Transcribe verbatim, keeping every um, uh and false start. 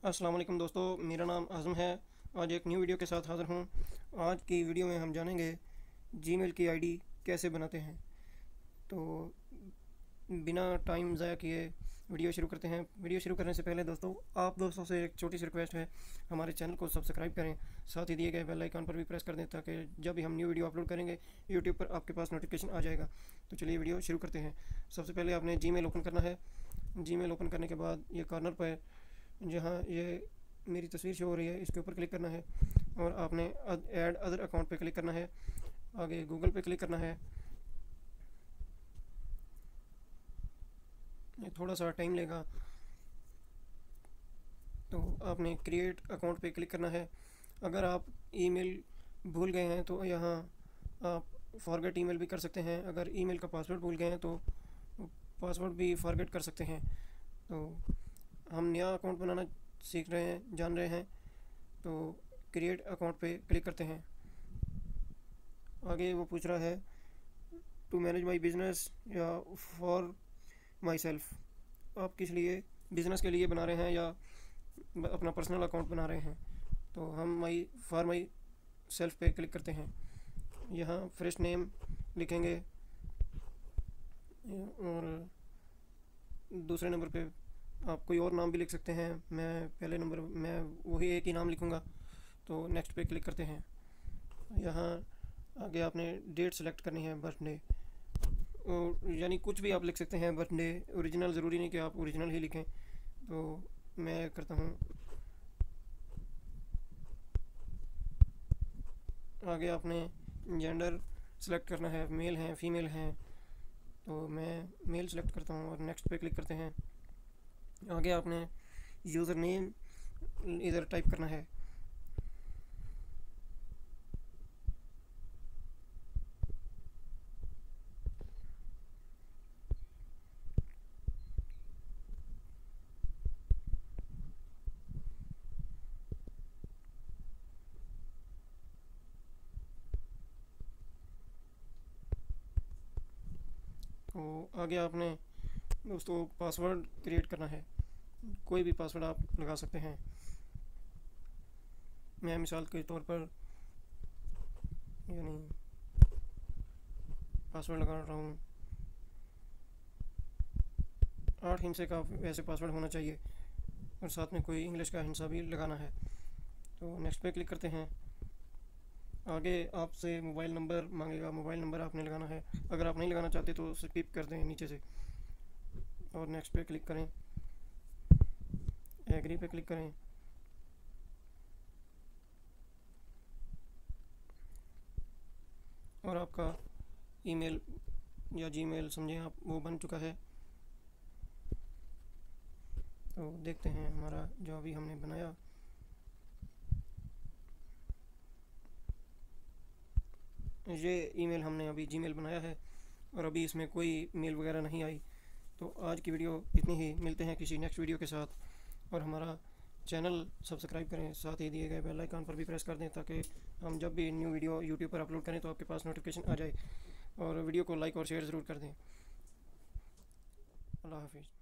अस्सलाम वालेकुम दोस्तों, मेरा नाम आज़म है। आज एक न्यू वीडियो के साथ हाज़िर हूँ। आज की वीडियो में हम जानेंगे जीमेल की आईडी कैसे बनाते हैं। तो बिना टाइम ज़ाया किए वीडियो शुरू करते हैं। वीडियो शुरू करने से पहले दोस्तों, आप दोस्तों से एक छोटी सी रिक्वेस्ट है, हमारे चैनल को सब्सक्राइब करें, साथ ही दिए गए बेल आइकन पर भी प्रेस कर दें ताकि जब भी हम न्यू वीडियो अपलोड करेंगे यूट्यूब पर आपके पास नोटिफिकेशन आ जाएगा। तो चलिए वीडियो शुरू करते हैं। सबसे पहले आपने जीमेल ओपन करना है। जीमेल ओपन करने के बाद ये कॉर्नर पर जहाँ ये मेरी तस्वीर शो हो रही है, इसके ऊपर क्लिक करना है और आपने ऐड अदर अकाउंट पे क्लिक करना है। आगे गूगल पे क्लिक करना है। ये थोड़ा सा टाइम लेगा। तो आपने क्रिएट अकाउंट पे क्लिक करना है। अगर आप ईमेल भूल गए हैं तो यहाँ आप फॉरगेट ईमेल भी कर सकते हैं। अगर ईमेल का पासवर्ड भूल गए हैं तो पासवर्ड भी फॉरगेट कर सकते हैं। तो हम नया अकाउंट बनाना सीख रहे हैं, जान रहे हैं, तो क्रिएट अकाउंट पे क्लिक करते हैं। आगे वो पूछ रहा है टू मैनेज माय बिज़नेस या फॉर माई सेल्फ। आप किस लिए, बिज़नेस के लिए बना रहे हैं या अपना पर्सनल अकाउंट बना रहे हैं। तो हम माई फॉर माई सेल्फ पे क्लिक करते हैं। यहाँ फ्रेश नेम लिखेंगे और दूसरे नंबर पे आप कोई और नाम भी लिख सकते हैं। मैं पहले नंबर मैं वही एक ही नाम लिखूँगा। तो नेक्स्ट पे क्लिक करते हैं। यहाँ आगे आपने डेट सेलेक्ट करनी है, बर्थडे, और यानी कुछ भी आप लिख सकते हैं। बर्थडे ओरिजिनल, ज़रूरी नहीं कि आप ओरिजिनल ही लिखें। तो मैं करता हूँ। आगे आपने जेंडर सेलेक्ट करना है, मेल हैं फीमेल हैं। तो मैं मेल सेलेक्ट करता हूँ और नेक्स्ट पे क्लिक करते हैं। आगे आपने यूज़र नेम इधर टाइप करना है। तो आगे आपने दोस्तों पासवर्ड क्रिएट करना है। कोई भी पासवर्ड आप लगा सकते हैं। मैं मिसाल के तौर पर यानी पासवर्ड लगा रहा हूँ। आठ हिंसे का वैसे पासवर्ड होना चाहिए और साथ में कोई इंग्लिश का हिंसा भी लगाना है। तो नेक्स्ट पे क्लिक करते हैं। आगे आपसे मोबाइल नंबर मांगेगा, मोबाइल नंबर आपने लगाना है। अगर आप नहीं लगाना चाहते तो स्किप कर दें नीचे से और नेक्स्ट पे क्लिक करें, एग्री पे क्लिक करें। और आपका ईमेल या जीमेल समझें आप, वो बन चुका है। तो देखते हैं हमारा जो अभी हमने बनाया, ये ईमेल हमने अभी जीमेल बनाया है और अभी इसमें कोई मेल वगैरह नहीं आई। तो आज की वीडियो इतनी ही। मिलते हैं किसी नेक्स्ट वीडियो के साथ। और हमारा चैनल सब्सक्राइब करें, साथ ही दिए गए बेल आइकन पर भी प्रेस कर दें ताकि हम जब भी न्यू वीडियो यूट्यूब पर अपलोड करें तो आपके पास नोटिफिकेशन आ जाए। और वीडियो को लाइक और शेयर ज़रूर कर दें। अल्लाह हाफिज़।